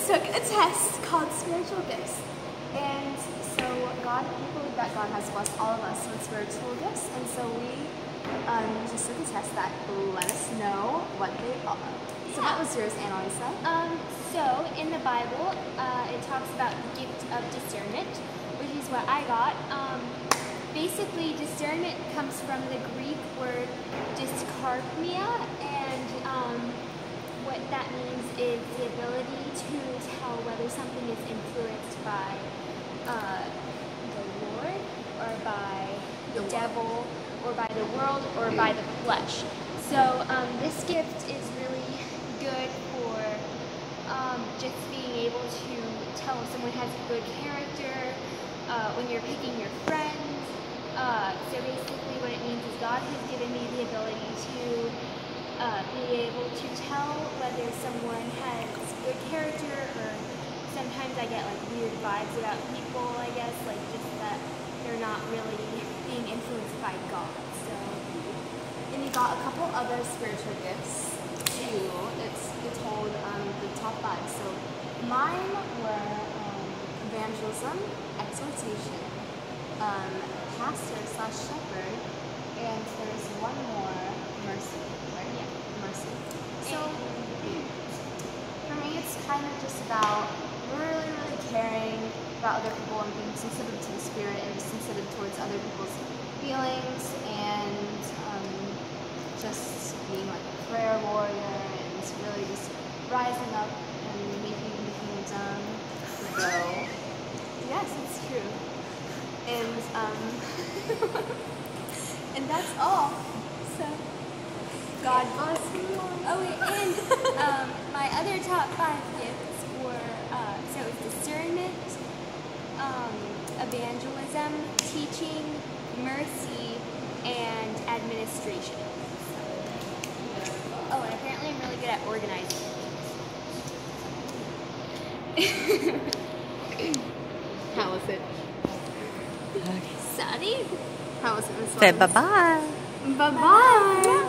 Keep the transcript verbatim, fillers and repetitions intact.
just took a test called Spiritual Gifts. And so God, we believe that God has blessed all of us with spiritual gifts. And so we um, just took a test that let us know what they are. So Yeah. what was yours, Annalisa? Um, so in the Bible, uh, it talks about the gift of discernment, which is what I got. Um, basically, discernment comes from the Greek word dyskarpnia, and um, what that means is the ability to tell whether something is influenced by uh, the Lord, or by the devil, or by the world, or by the flesh. So um, this gift is really good for um, just being able to tell if someone has good character, uh, when you're picking your friends. Uh, so basically what it means is God has given me the ability to uh, be able to tell whether someone has good character, or sometimes I get like weird vibes about people, I guess, like just that they're not really being influenced by God. So, And you got a couple other spiritual gifts too. It's it told um, the top five. So mine were um, evangelism, exhortation, um, pastor slash shepherd, and there's one more, mercy, right? Yeah. Mercy. So for me, it's kind of just about really, really caring about other people and being sensitive to the Spirit and just sensitive towards other people's feelings, and um, just being like a prayer warrior and really just rising up and making the kingdom grow. Yes, it's true. And um, and that's all. So God bless you. Oh wait, and um, my other top five gifts were, uh, so it was discernment, um, evangelism, teaching, mercy, and administration. Oh, and apparently I'm really good at organizing. How was it? Sorry. How was it, Miss Say Lawrence? bye-bye. Bye-bye.